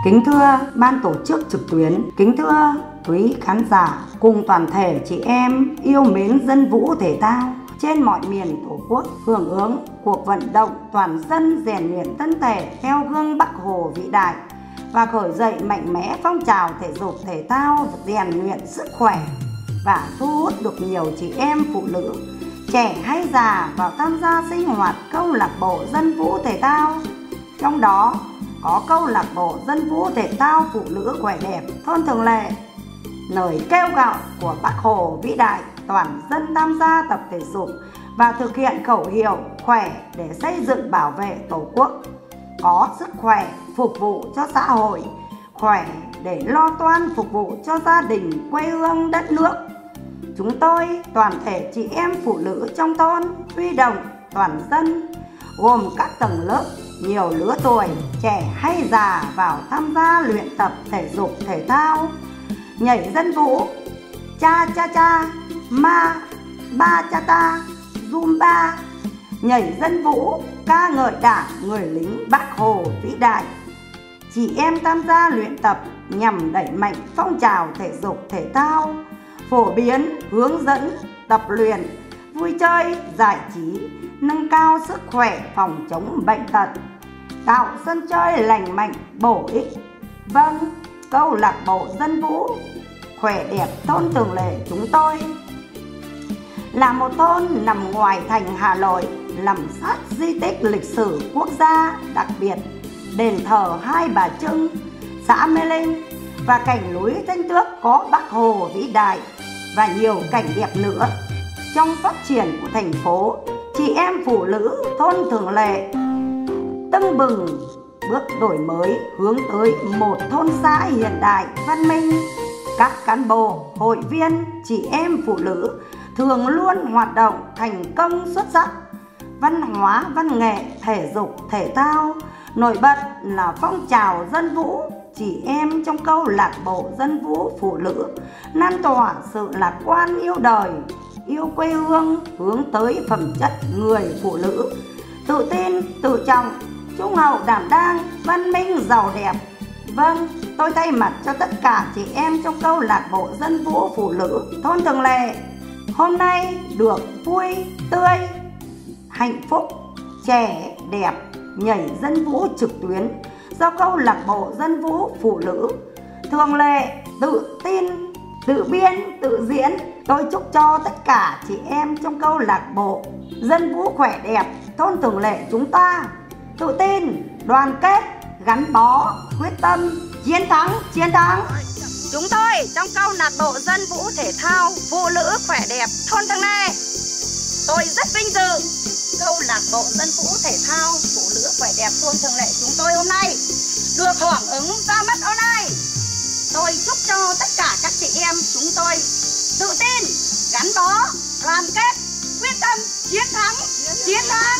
Kính thưa ban tổ chức trực tuyến, kính thưa quý khán giả cùng toàn thể chị em yêu mến dân vũ thể thao trên mọi miền Tổ quốc, hưởng ứng cuộc vận động toàn dân rèn luyện thân thể theo gương Bác Hồ vĩ đại và khởi dậy mạnh mẽ phong trào thể dục thể thao rèn luyện sức khỏe và thu hút được nhiều chị em phụ nữ, trẻ hay già vào tham gia sinh hoạt câu lạc bộ dân vũ thể thao. Trong đó có câu lạc bộ dân vũ thể thao phụ nữ khỏe đẹp thôn Thường Lệ. Lời kêu gọi của Bác Hồ vĩ đại toàn dân tham gia tập thể dục và thực hiện khẩu hiệu khỏe để xây dựng bảo vệ Tổ quốc, có sức khỏe phục vụ cho xã hội, khỏe để lo toan phục vụ cho gia đình, quê hương, đất nước. Chúng tôi, toàn thể chị em phụ nữ trong thôn, huy động toàn dân gồm các tầng lớp, nhiều lứa tuổi, trẻ hay già vào tham gia luyện tập thể dục thể thao, nhảy dân vũ, cha cha cha, ma, ba cha ta, zumba, nhảy dân vũ, ca ngợi Đảng, người lính Bác Hồ vĩ đại. Chị em tham gia luyện tập nhằm đẩy mạnh phong trào thể dục thể thao, phổ biến, hướng dẫn, tập luyện, vui chơi, giải trí, nâng cao sức khỏe, phòng chống bệnh tật, tạo sân chơi lành mạnh, bổ ích. Vâng, câu lạc bộ dân vũ khỏe đẹp thôn Thường Lệ chúng tôi là một thôn nằm ngoài thành Hà Nội, nằm sát di tích lịch sử quốc gia đặc biệt đền thờ Hai Bà Trưng, xã Mê Linh và cảnh núi Thanh Tước có Bác Hồ vĩ đại và nhiều cảnh đẹp nữa. Trong phát triển của thành phố, chị em phụ nữ thôn Thường Lệ tưng bừng bước đổi mới hướng tới một thôn xã hiện đại văn minh. Các cán bộ, hội viên, chị em phụ nữ thường luôn hoạt động thành công xuất sắc. Văn hóa, văn nghệ, thể dục, thể thao nổi bật là phong trào dân vũ. Chị em trong câu lạc bộ dân vũ phụ nữ lan tỏa sự lạc quan yêu đời, yêu quê hương, hướng tới phẩm chất người phụ nữ tự tin, tự trọng, trung hậu, đảm đang, văn minh, giàu đẹp. Vâng, tôi thay mặt cho tất cả chị em trong câu lạc bộ dân vũ phụ nữ thôn Thường Lệ hôm nay được vui, tươi, hạnh phúc, trẻ, đẹp, nhảy dân vũ trực tuyến do câu lạc bộ dân vũ phụ nữ Thường Lệ tự tin, tự biên, tự diễn. Tôi chúc cho tất cả chị em trong câu lạc bộ dân vũ khỏe đẹp thôn Thường Lệ chúng ta tự tin, đoàn kết, gắn bó, quyết tâm, chiến thắng, chiến thắng. Chúng tôi trong câu lạc bộ dân vũ thể thao phụ nữ khỏe đẹp thôn Thường Lệ, tôi rất vinh dự câu lạc bộ dân vũ thể thao phụ nữ khỏe đẹp thôn Thường Lệ chúng tôi hôm nay được hưởng ứng ra mắt hôm nay. Tôi chúc cho tất cả các chị em chúng tôi tự tin, gắn bó, đoàn kết, quyết tâm, chiến thắng, chiến thắng.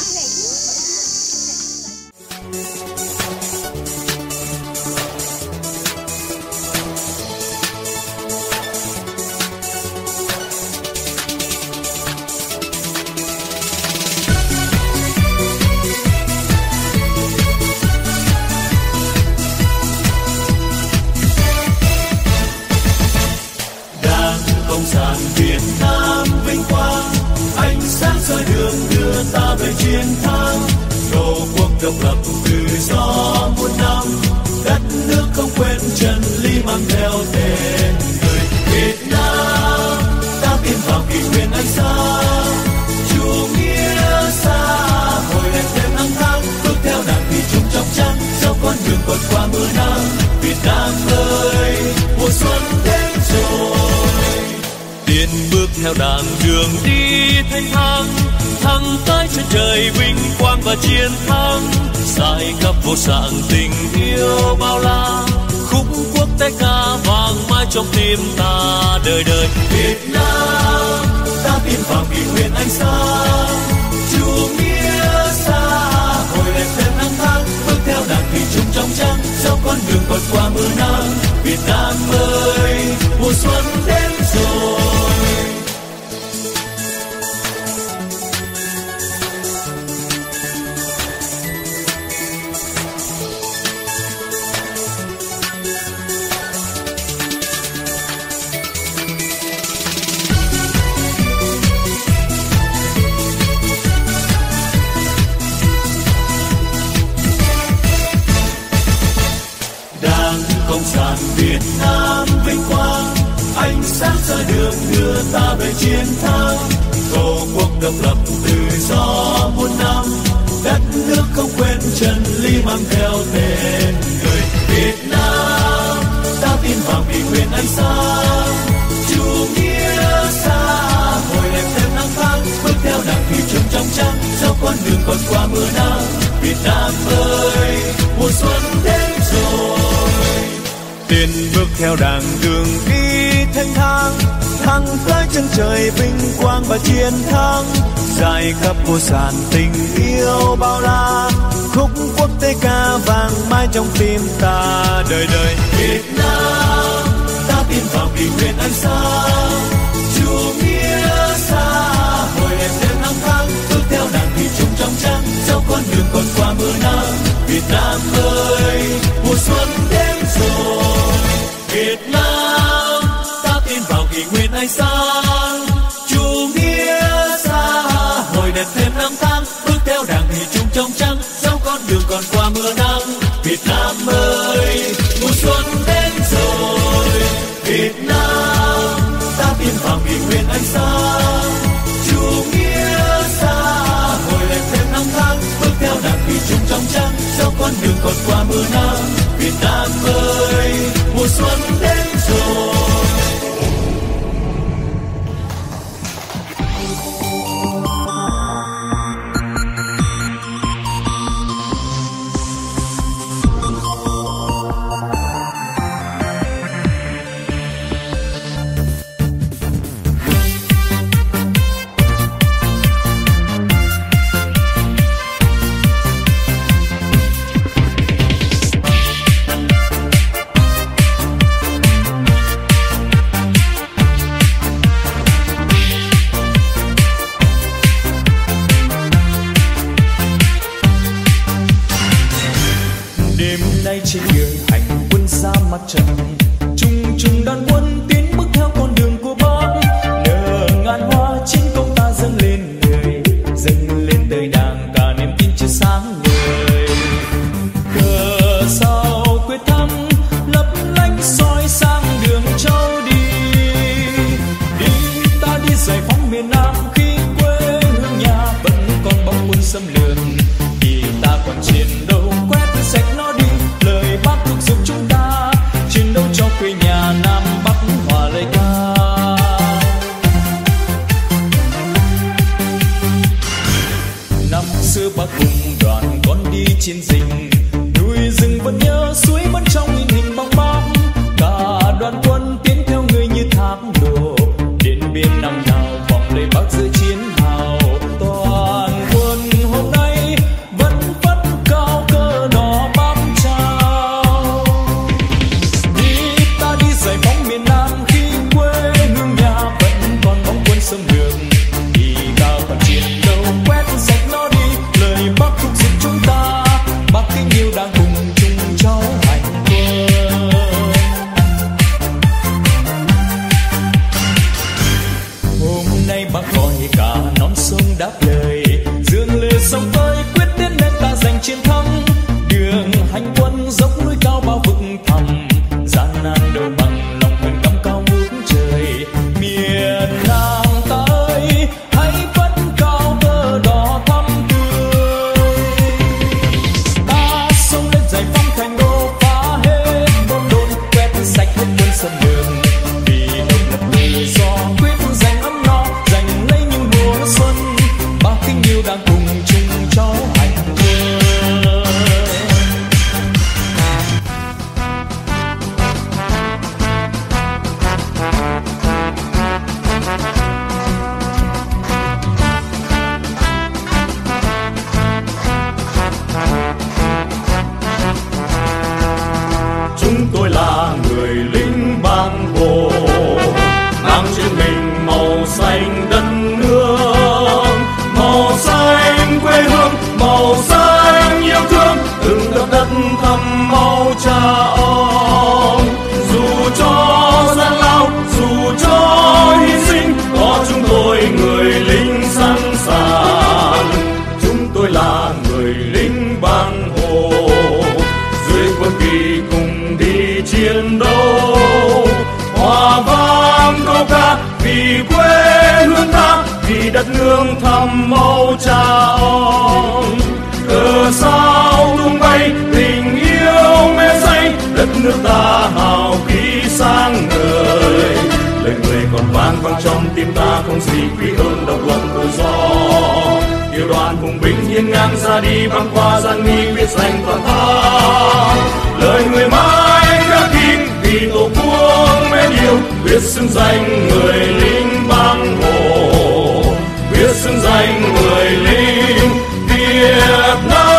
Việt Nam vinh quang, ánh sáng soi đường đưa ta về chiến thắng. Tổ quốc độc lập tự do muôn năm, đất nước không quên chân lý mang theo tên người Việt Nam. Ta tiến vào kỷ nguyên ánh sáng, chủ nghĩa xã hội đẹp thêm năm tháng, bước theo đảng thủy chung trong trắng, dẫu con đường vượt qua mưa nắng. Việt Nam ơi, mùa xuân đến rồi. Tiến bước theo đàn đường đi thanh thang, thăng tới chân trời vinh quang và chiến thắng. Giải khắp vô sạng tình yêu bao la, khúc quốc tế ca vang mãi trong tim ta đời đời. Việt Nam, ta tiến vào kỷ nguyên ánh sáng, chủ nghĩa xã hội đẹp thêm năm tháng, bước theo đàn thủy chung trong trắng, dẫu con đường vượt qua mưa nắng. Việt Nam ơi, mùa xuân đến rồi. Cộng sản Việt Nam vinh quang, ánh sáng soi đường đưa ta về chiến thắng. Tổ quốc độc lập tự do muôn năm, đất nước không quên chân lý mang theo tên người Việt Nam. Ta tin vào kỷ nguyên ánh sáng, chủ nghĩa xã hội đẹp thêm năm tháng, bước theo đảng thủy chung trong trắng, dẫu con đường còn qua mưa nắng. Việt Nam ơi, mùa xuân đến rồi. Tiến bước theo đàng đường đi thanh thang, thăng tới chân trời vinh quang và chiến thắng. Dài khắp vô sản tình yêu bao la, khúc quốc tế ca vang mãi trong tim ta đời đời. Việt Nam, ta tin vào kỷ nguyên ánh sáng, chủ nghĩa xã hội đẹp thêm năm tháng, bước theo đảng thủy chung trong trắng, dẫu con đường còn qua mưa nắng. Việt Nam ơi, mùa xuân đến rồi. Việt Nam, ta tin vào kỷ nguyên ánh sáng, chủ nghĩa xã hội đẹp thêm năm tháng, bước theo đảng thủy chung trong trắng, dẫu con đường còn qua mưa nắng. Việt Nam ơi, mùa xuân đến rồi. Việt Nam, ta tin vào kỷ nguyên ánh sáng, chủ nghĩa xã hội đẹp thêm năm tháng, bước theo đảng thủy chung trong trắng, dẫu con đường còn qua mưa nắng. Việt Nam ơi, mùa xuân đến rồi. Trên đường hành quân ra mặt trận, chung chung đàn quân tiến bước theo con đường của Bác. Nở ngàn hoa trên công ta dâng lên người, dâng lên tới đàng cả niềm tin chiếu sáng người. Cờ sao quyết thắng lấp lánh soi sang đường châu đi. Đi ta đi giải phóng miền Nam khi quê hương nhà vẫn còn bom quân xâm lược, thì ta còn chiến đấu quét sạch nó đi. Lời Bác thúc giục chúng ta chiến đấu cho quê nhà Nam Bắc hòa lời ca. Năm xưa Bác cùng đoàn con đi chiến dịch, núi rừng vẫn nhớ, suối vẫn trong in hình bóng Bác. Cả đoàn quân tiến theo người như thác đổ, đến biên năm nào vòng lời Bác giữa chiến hào. Toàn quân hôm nay vẫn phất cao cờ đỏ Bắc trao. Đi ta đi giải phóng miền Nam khi quê hương nhà vẫn còn bóng quân xâm lược, thì ta còn chiến đấu quét sạch nó đi. Lời Bác thúc giục chúng ta, Bác kính yêu đang cùng chung cháu hành quân. Hôm nay Bác gọi cả non sông đáp lời, dương lệ sông tới quyết tiến lên ta giành chiến thắng. Đường hành quân dốc núi cao bao vực thẳm, gian nan đâu bằng lòng quyền cắm cao ngút trời. Miền Nam ta ơi, hãy phất cao cờ đỏ thắm tươi. Ta xông lên giải phóng thành đô, phá hết bom đồn, quét sạch hết quân xâm lược. Vì độc lập tự do quyết giành ấm no, giành lấy những mùa xuân. Bác kính yêu đang cùng chung cháu hành quân. Chúng tôi là người lính bang hồ, mang trên mình màu xanh đất nước, màu xanh quê hương, màu xanh yêu thương, từng đợt đất thầm máu cha ông. Dù cho gian lao, dù cho hy sinh, có chúng tôi người lính sẵn sàng. Chúng tôi là người lính bang hồ, dưới quân kỳ cùng đi chiến. chiến đấu. Hòa vang câu ca vì quê hương ta, vì đất nước thắm màu cha ông. Cờ sao tung bay tình yêu mê say, đất nước ta hào khí sáng ngời. Lời người còn vang vang trong tim ta, không gì quý hơn độc lập tự do. Yêu đoàn hùng binh hiên ngang ra đi, băng qua gian nguy quyết giành toàn thắng. Lời người mãi khắc ghi vì tổ quốc mến yêu, biết xưng danh người lính băng hồ, biết xưng danh người lính Việt Nam.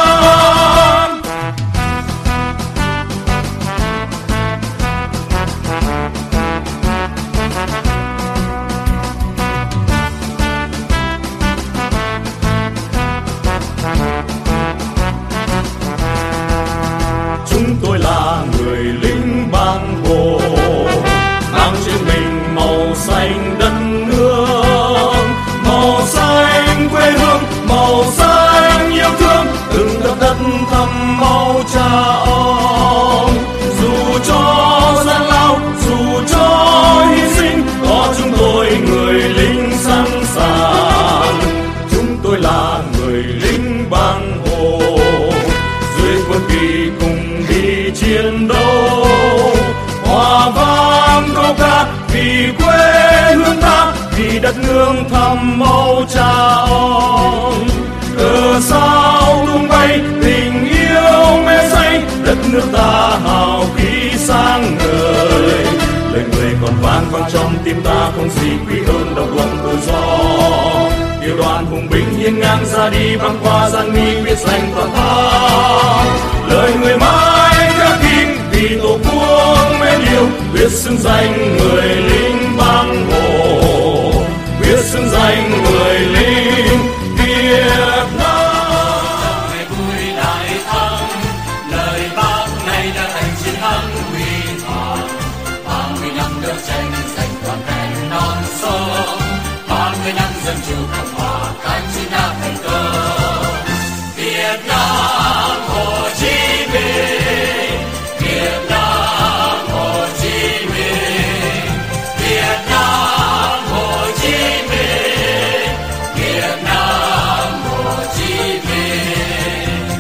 Chúng tôi là người lính băng hồ, mang trên mình màu xanh đất nước, màu xanh quê hương, màu xanh yêu thương, từng tấc đất thắm máu cha ông. Dù cho gian lao, dù cho hy sinh, có chúng tôi người lính sẵn sàng. Chúng tôi là người lính băng hồ, dưới quân kỳ cùng đi chiến đấu. Hòa vang câu ca vì quê hương ta, vì đất nước thắm máu cha ông. Cờ sao tung bay tình yêu mê say, đất nước ta hào khí sáng ngời. Lời người còn vang vang trong tim ta, không gì quý hơn độc lập tự do. Yêu đoàn hùng binh hiên ngang ra đi, băng qua gian nguy quyết giành toàn thắng. Lời người mãi khắc ghi vì tổ quốc mến yêu, biết xưng danh người lính băng hồ, biết xưng danh người lính Việt Nam. Ngày vui đại thắng, lời bác này đã thành chiến thắng huy hoàng. 30 năm đấu tranh giành toàn vẹn non sông, 30 năm dân chủ cộng hòa, kháng chiến đã thành công. Việt Nam Hồ Chí Minh, Việt Nam Hồ Chí Minh, Việt Nam Hồ Chí Minh, Việt Nam Hồ Chí Minh.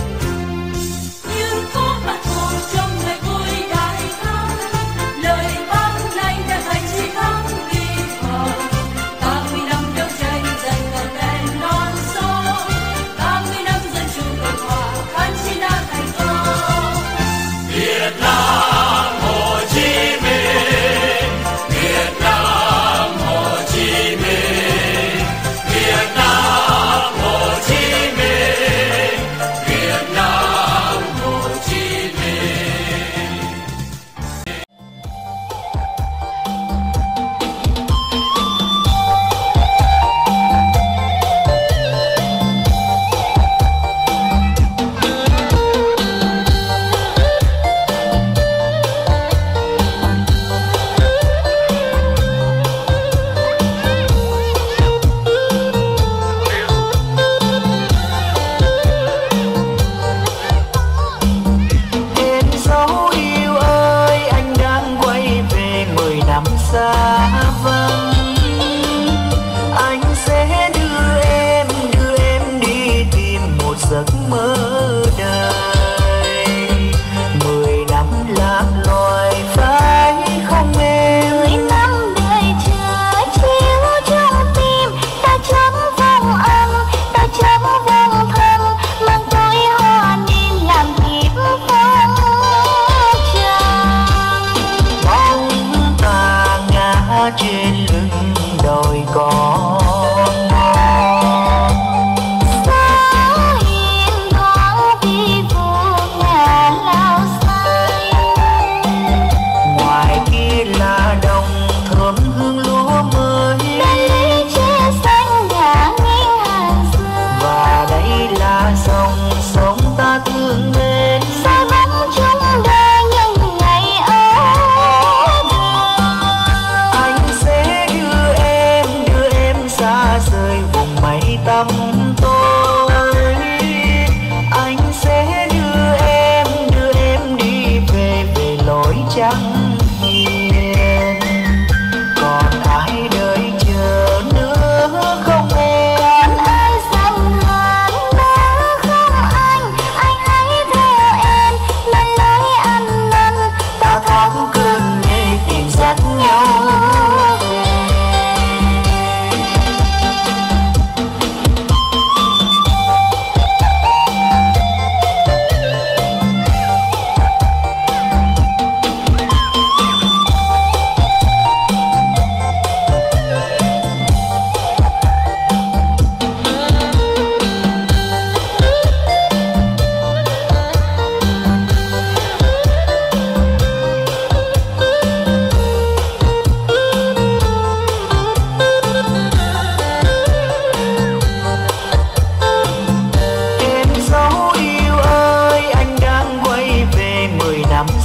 Như có bác Hồ trong ngày vui đại thắng, lời bác này đã thành chiến thắng huy hoàng. 30 năm đấu tranh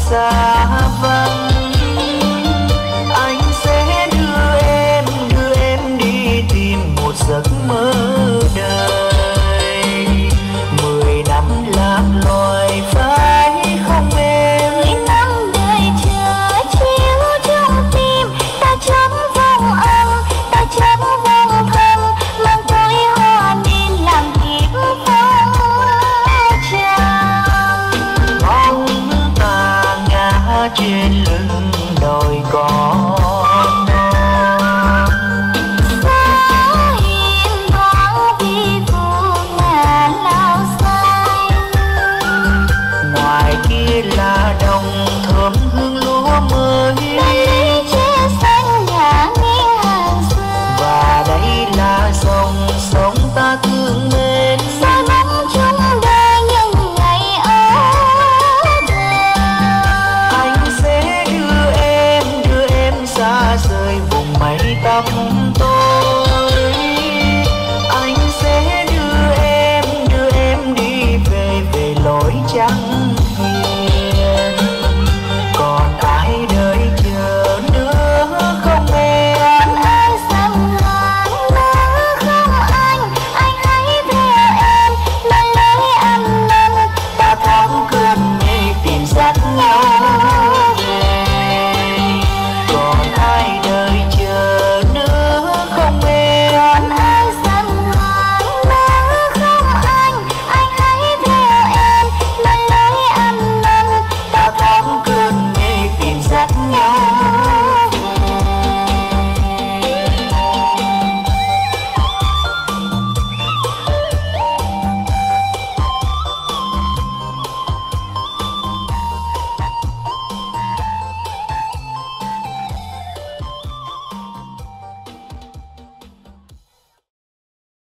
xa vắng. Anh sẽ đưa em đi tìm một giấc mơ đời. 10 năm lạc loài phải không em? 10 năm đời chờ chiếu trong tim, ta chấm vòng âm, ta chấm vòng thầm, mang tối hoa niên làm kiếp phong trần. Bóng ta ngã trên lưng đồi cỏ. Là đồng thơm hương lúa mới.